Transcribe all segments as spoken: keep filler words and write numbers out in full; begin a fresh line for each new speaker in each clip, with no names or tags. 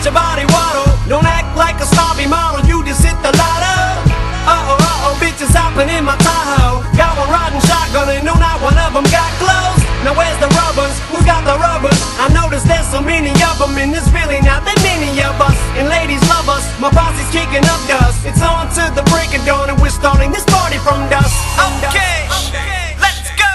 your body waddle. Don't act like a snobby model, you just hit the lotto. Uh-oh, uh-oh, bitches hopping in my Tahoe. Got one riding shotgun and no, not one of them got clothes. Now where's the rubbers? Who got the rubbers? I noticed there's so many of them and there's really not that many of us. And ladies love us, my posse's kicking up dust. It's on to the break of dawn and we're starting this party from dusk. Okay, okay, let's go.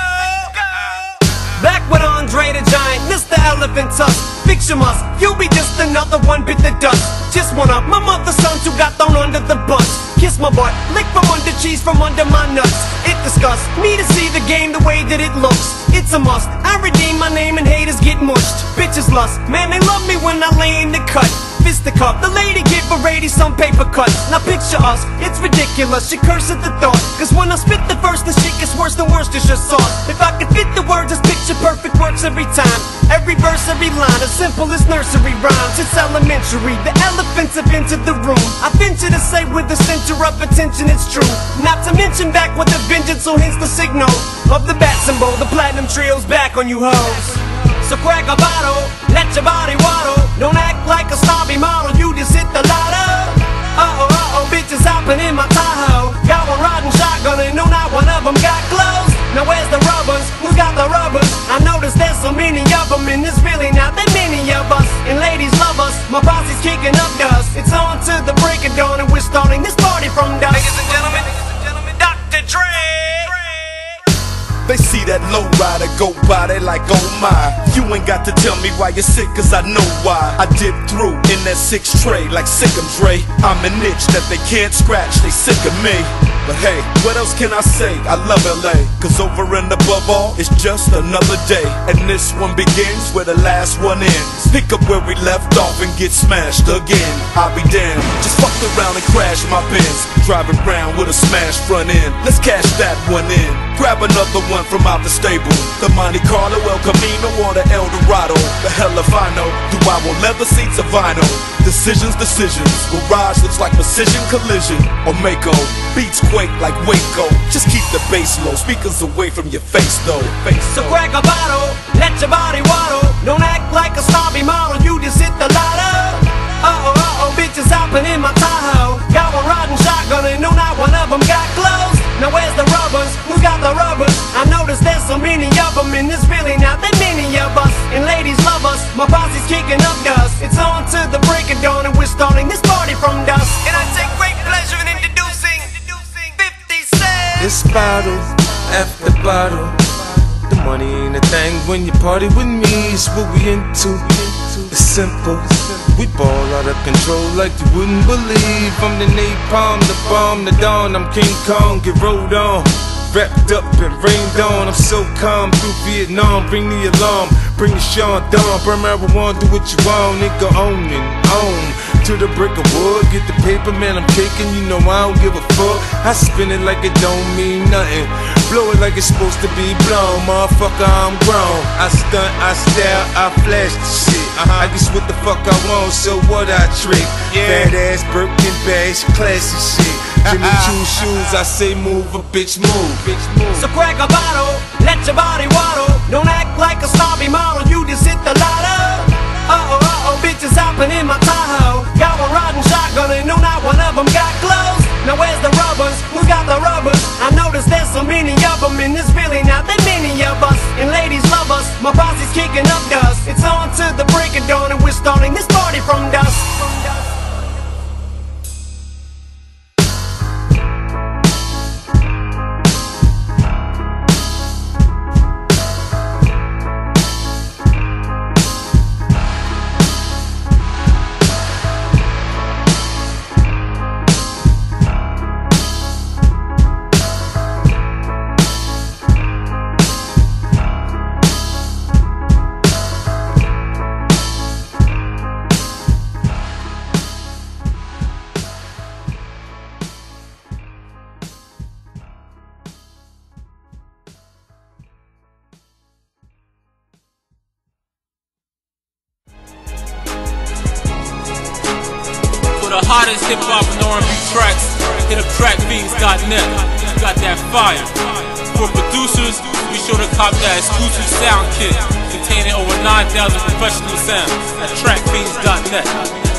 Back with Andre the Giant, Mister Elephant Tusk. Fix your must, you'll be just another one bit the dust. Just one of my mother's sons who got thrown under the bus. Kiss my butt, lick from under cheese from under my nuts. It disgusts me to see the game the way that it looks. It's a must, I redeem my name and haters get mushed. Bitches lust, man they love me when I lay in the cut. Fisticuff, the lady give a lady some paper cuts. Now picture us, it's ridiculous, she curse at the thought. Cause when I spit the verse, the shit gets worse than worse, it's just sauce. If I could fit the words, this picture perfect works every time. Every verse, every line, as simple as nursery rhymes. It's elementary, the elephants have entered the room. I venture to say with the center of attention it's true. Not to mention back with a vengeance, so hence the signal of the bat symbol. The platinum trio's back on you hoes. So crack a bottle, let your body waddle. Don't act like a snobby model, you just hit the lotto. Uh-oh, uh-oh, bitches hopping in my Tahoe. Got one riding shotgun and no, not one of them got clothes. Now where's the rubbers? Who got the rubbers? I noticed there's so many of them and there's really not that many of us. And ladies love us, my posse's kicking up dust. It's on to the break of dawn and we're starting this party from dusk. Ladies and gentlemen, Doctor Dre.
They see that low rider go by, they like, oh my. You ain't got to tell me why you're sick, cause I know why. I dip through in that six tray like Sick'em Dre. I'm an itch that they can't scratch, they sick of me. But hey, what else can I say? I love L A, cause over and above all, it's just another day. And this one begins where the last one ends. Pick up where we left off and get smashed again. I'll be damned, just fucked around and crashed my Benz. Driving around with a smashed front end. Let's cash that one in. Grab another one from out the stable. The Monte Carlo, El Camino, or the El Dorado. The hell if I know. Do I want leather seats or vinyl? Decisions, decisions. Garage looks like precision collision or Mako. Beats quake like Waco. Just keep the bass low. Speakers away from your face though. Face
so crack a bottle, let your body waddle. Don't act like a snobby model, you just hit the lotto. Uh-oh, uh-oh, bitches hopping in my Tahoe. Got one riding shotgun and no, not one of them got clothes. Now where's the rubbers? Who got the rubbers? I noticed there's so many of them and there's really not that many of us. And ladies love us, my posse's kicking up dust. It's on to the break of dawn and we're starting this party from dusk. And I take great pleasure in introducing fifty Cent.
This bottle after bottle, the money ain't a thing when you party with me. It's what we into. It's simple. We ball out of control like you wouldn't believe. I'm the napalm, the bomb, the dawn. I'm King Kong, get rolled on, wrapped up and rained on. I'm so calm through Vietnam. Bring the alarm, bring the Sean Dawn. Burn marijuana, do what you want, nigga. Own and own to the brick of wood. Get the paper, man. I'm taking. You know I don't give a fuck. I spin it like it don't mean nothing. Blow it like it's supposed to be blown. Motherfucker, I'm grown. I stunt, I style, I flash the shit. uh-huh. I guess what the fuck I want, so what I trick. Yeah. Fat ass Birkin bags, classy shit. Jimmy Choo shoes, I say move, a bitch move. Bitch move.
So crack a bottle, let your body waddle. Don't act like a snobby model, you just hit the lotto. Uh-oh, uh-oh, bitches hopping in my Tahoe. Got one riding shotgun and no, not one of them got clothes. Now where's the rubbers? Who got the rubbers? I noticed there's so many of them and there's really not that many of us. And ladies love us, my posse's kicking up dust. It's on to the break of dawn and we're starting this party from dusk.
The hottest hip-hop and R and B tracks, hit up track fiends dot net. You got that fire. For producers, be sure to cop that exclusive sound kit containing over nine thousand professional sounds at track fiends dot net.